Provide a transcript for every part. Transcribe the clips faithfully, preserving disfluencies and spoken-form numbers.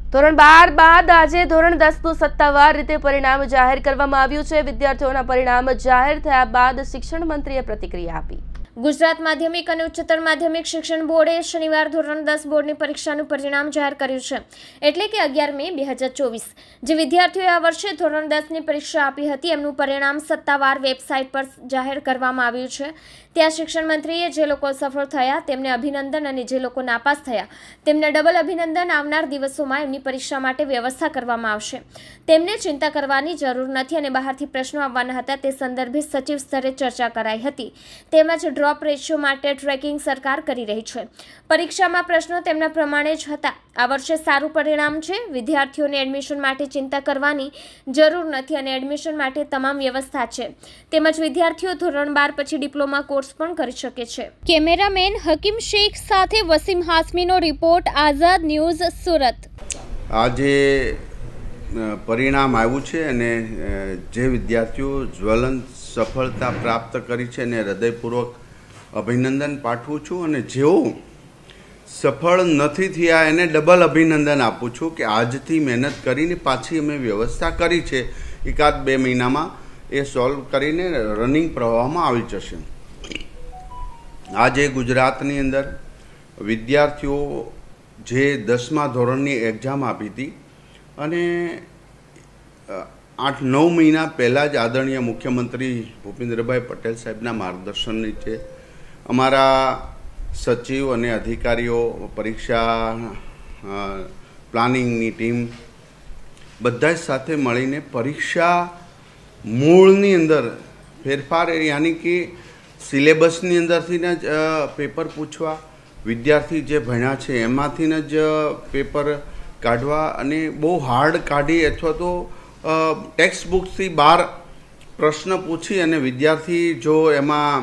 ધોરણ બાર બાદ આજે ધોરણ દસનું સત્તાવાર રીતે પરિણામ જાહેર કરવામાં આવ્યું છે। વિદ્યાર્થીઓના પરિણામ જાહેર થયા બાદ શિક્ષણ મંત્રીએ પ્રતિક્રિયા આપી। ગુજરાત માધ્યમિક અને ઉચ્ચતર માધ્યમિક શિક્ષણ બોર્ડે શનિવાર ધોરણ દસ બોર્ડની પરીક્ષાનું પરિણામ જાહેર કર્યું છે, એટલે કે અગિયાર મે બે હજાર ચોવીસ। જે વિદ્યાર્થીઓએ આ વર્ષે ધોરણ દસની પરીક્ષા આપી હતી એમનું પરિણામ સત્તાવાર વેબસાઇટ પર જાહેર કરવામાં આવ્યું છે। ત્યાં શિક્ષણ મંત્રીએ જે લોકો સફળ થયા તેમને અભિનંદન અને જે લોકો નાપાસ થયા તેમને ડબલ અભિનંદન આવનાર દિવસોમાં એમની પરીક્ષા માટે વ્યવસ્થા કરવામાં આવશે। તેમને ચિંતા કરવાની જરૂર નથી અને બહારથી પ્રશ્નો આવવાના હતા તે સંદર્ભે સચિવ સ્તરે ચર્ચા કરાઈ હતી। તેમજ ડ્રોપ રેશિયો માટે ટ્રેકિંગ સરકાર કરી રહી છે। પરીક્ષામાં પ્રશ્નો તેમના પ્રમાણે જ હતા। આ વર્ષે સારું પરિણામ છે। વિદ્યાર્થીઓને એડમિશન માટે ચિંતા કરવાની જરૂર નથી અને એડમિશન માટે તમામ વ્યવસ્થા છે। તેમજ વિદ્યાર્થીઓ ધોરણ બાર પછી ડિપ્લોમા કોર્સ પણ કરી શકે છે। કેમેરામેન હકીમ શેખ સાથે વસીમ હાસમીનો રિપોર્ટ, આઝાદ ન્યૂઝ, સુરત। આજે પરિણામ આવ્યું છે અને જે વિદ્યાર્થીઓ જ્વલંત સફળતા પ્રાપ્ત કરી છે અને હૃદયપૂર્વક અભિનંદન પાઠવું છું અને જેઓ સફળ નથી થયા એને ડબલ અભિનંદન આપું છું કે આજથી મહેનત કરીને પાછી અમે વ્યવસ્થા કરી છે, એકાદ બે મહિનામાં એ સોલ્વ કરીને રનિંગ પ્રવાહમાં આવી જશે। આજે ગુજરાતની અંદર વિદ્યાર્થીઓ જે દસમા ધોરણની એક્ઝામ આપી હતી અને આઠ નવ મહિના પહેલાં જ આદરણીય મુખ્યમંત્રી ભૂપેન્દ્રભાઈ પટેલ સાહેબના માર્ગદર્શન નીચે અમારા સચિવ અને અધિકારીઓ, પરીક્ષા પ્લાનિંગની ટીમ બધા જ સાથે મળીને પરીક્ષા મૂળની અંદર ફેરફાર યાની કે સિલેબસની અંદરથી જ પેપર પૂછવા, વિદ્યાર્થી જે ભણ્યા છે એમાંથી જ પેપર કાઢવા અને બહુ હાર્ડ કાઢી અથવા તો ટેક્સ્ટ બુક્સથી બહાર પ્રશ્ન પૂછી અને વિદ્યાર્થી જો એમાં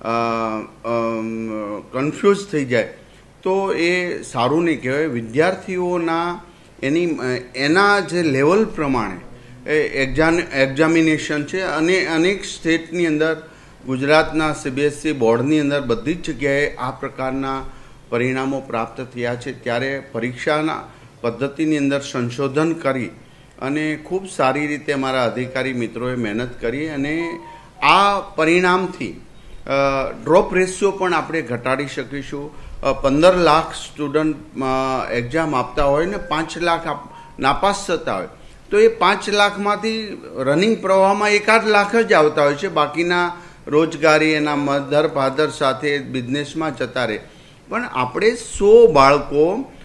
કન્ફ્યુઝ થઈ જાય તો એ સારું નહીં કહેવાય। વિદ્યાર્થીઓના એની એના જે લેવલ પ્રમાણે એ એક્ઝામ એક્ઝામિનેશન છે અને અનેક સ્ટેટની અંદર, ગુજરાતના સીબીએસઈ બોર્ડની અંદર બધી જ જગ્યાએ આ પ્રકારના પરિણામો પ્રાપ્ત થયા છે। ત્યારે પરીક્ષાના પદ્ધતિની અંદર સંશોધન કરી અને ખૂબ સારી રીતે અમારા અધિકારી મિત્રોએ મહેનત કરી અને આ પરિણામથી ડ્રોપ રેશિયો પણ આપણે ઘટાડી શકીશું। પંદર લાખ સ્ટુડન્ટ એક્ઝામ આપતા હોય ને પાંચ લાખ નાપાસ થતા હોય તો એ પાંચ લાખમાંથી રનિંગ પ્રવાહમાં એકાદ લાખ જ આવતા હોય છે, બાકીના રોજગારી એના મધર ફાધર સાથે બિઝનેસમાં જતા રહે। પણ આપણે સો બાળકો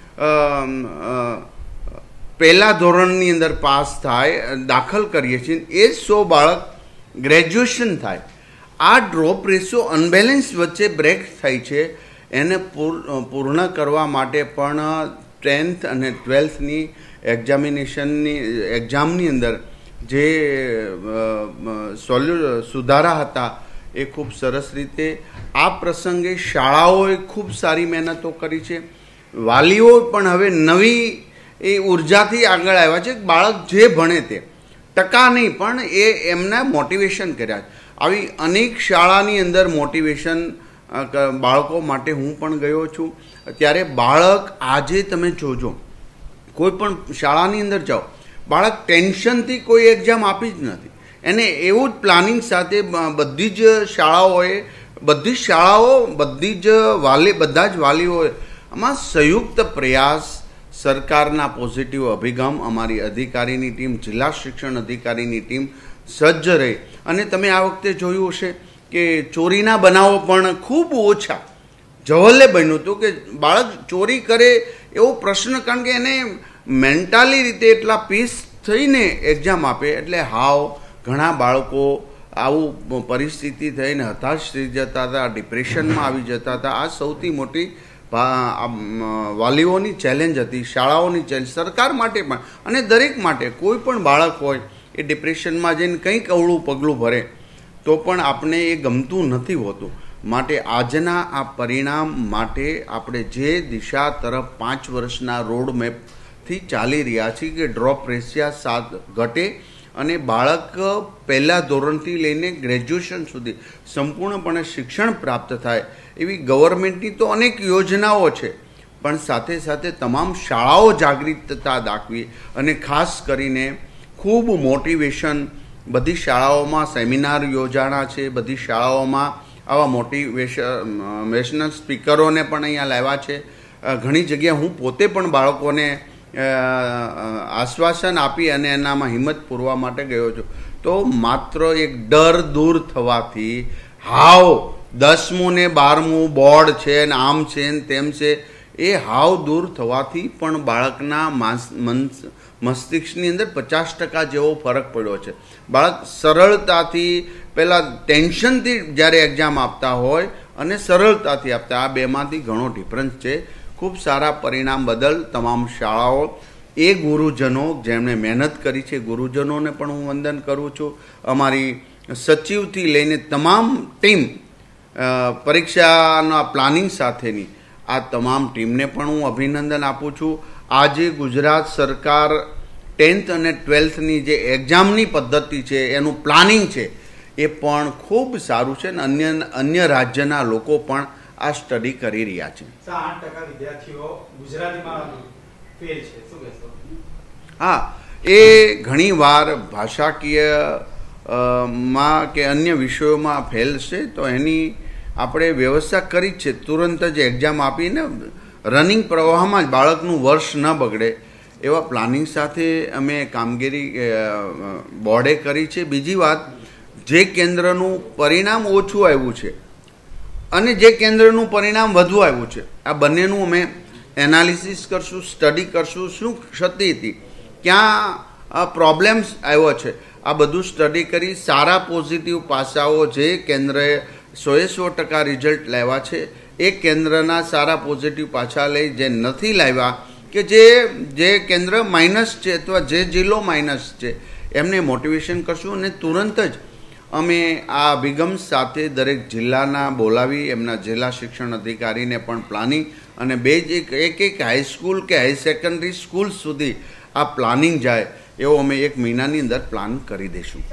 પહેલા ધોરણની અંદર પાસ થાય, દાખલ કરીએ છીએ, એ સો બાળક ગ્રેજ્યુએશન થાય। આ ડ્રોપ રેશિયો અનબેલેન્સ વચ્ચે બ્રેક થાય છે, એને પૂર્ણ કરવા માટે પણ ટેન્થ અને ટ્વેલ્થની એક્ઝામિનેશનની એક્ઝામની અંદર જે સોલ્યુ સુધારા હતા એ ખૂબ સરસ રીતે આ પ્રસંગે શાળાઓએ ખૂબ સારી મહેનતો કરી છે। વાલીઓ પણ હવે નવી એ ઉર્જાથી આગળ આવ્યા છે। બાળક જે ભણે તે ટકા નહીં પણ એ એમના મોટિવેશન કર્યા છે। આવી અનેક શાળાની અંદર મોટિવેશન બાળકો માટે હું પણ ગયો છું। ત્યારે બાળક આજે તમે જોજો, કોઈ પણ શાળાની અંદર જાઓ, બાળક ટેન્શનથી કોઈ એક્ઝામ આપી જ નથી। એને એવું જ પ્લાનિંગ સાથે બધી જ શાળાઓએ બધી જ શાળાઓ બધી જ વાલી બધા જ વાલીઓએ આમાં સંયુક્ત પ્રયાસ, સરકારના પોઝિટિવ અભિગમ, અમારી અધિકારીની ટીમ, જિલ્લા શિક્ષણ અધિકારીની ટીમ સજ્જ રહી અને તમે આ વખતે જોયું હશે કે ચોરીના બનાવો પણ ખૂબ ઓછા। જવલ્લે બન્યું હતું કે બાળક ચોરી કરે એવો પ્રશ્ન, કારણ કે એને મેન્ટાલી રીતે એટલા પીસ થઈને એક્ઝામ આપે એટલે હાવ ઘણા બાળકો આવું પરિસ્થિતિ થઈને હતાશ થઈ જતા હતા, ડિપ્રેશનમાં આવી જતા હતા। આ સૌથી મોટી વાલીઓની ચેલેન્જ હતી, શાળાઓની ચેલેન્જ, સરકાર માટે પણ અને દરેક માટે। કોઈ પણ બાળક હોય એ ડિપ્રેશનમાં જઈને કંઈક અવળું પગલું ભરે તો પણ આપણે એ ગમતું નથી હોતું। માટે આજના આ પરિણામ માટે આપણે જે દિશા તરફ પાંચ વર્ષના રોડ મેપથી ચાલી રહ્યા છીએ કે ડ્રોપ રેશિયો સાત ઘટે અને બાળક પહેલા ધોરણથી લઈને ગ્રેજ્યુએશન સુધી સંપૂર્ણપણે શિક્ષણ પ્રાપ્ત થાય એવી ગવર્મેન્ટની તો અનેક યોજનાઓ છે, પણ સાથે સાથે તમામ શાળાઓ જાગૃતતા દાખવી અને ખાસ કરીને ખૂબ મોટિવેશન બધી શાળાઓમાં સેમિનાર યોજાણા છે, બધી શાળાઓમાં આવા મોટિવેશનલ સ્પીકરોને પણ અહીંયા લાવ્યા છે. ઘણી જગ્યાએ હું પોતે પણ બાળકોને આશ્વાસન આપી અને એનામાં હિંમત પૂરવા માટે ગયો છું. તો માત્ર એક ડર દૂર થવાથી હાવ દસમું ને બારમું બોર્ડ છે ને આમ છે ને તેમ છે એ હાવ દૂર થવાથી પણ બાળકના મસ્તિષ્કની અંદર પચાસ ટકા જેવો ફરક પડ્યો છે. બાળક સરળતાથી પહેલાં ટેન્શનથી જ્યારે એક્ઝામ આપતા હોય અને સરળતાથી આપતા, આ બેમાંથી ઘણો ડિફરન્સ છે. ખૂબ સારા પરિણામ બદલ તમામ શાળાઓ, એ ગુરુજનો જેમણે મહેનત કરી છે, ગુરુજનોને પણ હું વંદન કરું છું. અમારી સચિવથી લઈને તમામ ટીમ, પરીક્ષાના પ્લાનિંગ સાથેની આ તમામ ટીમને પણ હું અભિનંદન આપું છું. આજે ગુજરાત સરકાર ટેન્થ અને ટ્વેલ્થની જે એક્ઝામની પદ્ધતિ છે, એનું પ્લાનિંગ છે, એ પણ ખૂબ સારું છે અને અન્ય અન્ય રાજ્યના લોકો પણ આ સ્ટડી કરી રહ્યા છે. હા, એ ઘણીવાર ભાષાકીય માં કે અન્ય વિષયોમાં ફેલ છે, તો એની આપણે વ્યવસ્થા કરી જ છે. તુરંત જ એક્ઝામ આપીને રનિંગ પ્રવાહમાં જ બાળકનું વર્ષ ન બગડે એવા પ્લાનિંગ સાથે અમે કામગીરી બોર્ડે કરી છે. બીજી વાત, જે કેન્દ્રનું પરિણામ ઓછું આવ્યું છે અને જે કેન્દ્રનું પરિણામ વધુ આવ્યું છે, આ બંનેનું અમે એનાલિસિસ કરશું, સ્ટડી કરશું. શું ક્ષતિ હતી, ક્યાં પ્રોબ્લેમ્સ આવ્યો છે, આ બધું સ્ટડી કરી સારા પોઝિટિવ પાસાઓ જે કેન્દ્રએ સોએ સો ટકા રિઝલ્ટ લાવ્યા છે એ કેન્દ્રના સારા પોઝિટિવ પાછા લઈ, જે નથી લાવ્યા કે જે જે કેન્દ્ર માઇનસ છે અથવા જે જિલ્લો માઇનસ છે એમને મોટિવેશન કરશું. અને તુરંત જ અમે આ અભિગમ સાથે દરેક જિલ્લાના બોલાવી એમના જિલ્લા શિક્ષણ અધિકારીને પણ પ્લાનિંગ અને બે જ એક એક એક હાઈસ્કૂલ કે હાઈ સેકન્ડરી સ્કૂલ સુધી આ પ્લાનિંગ જાય એવો અમે એક મહિનાની અંદર પ્લાન કરી દઈશું.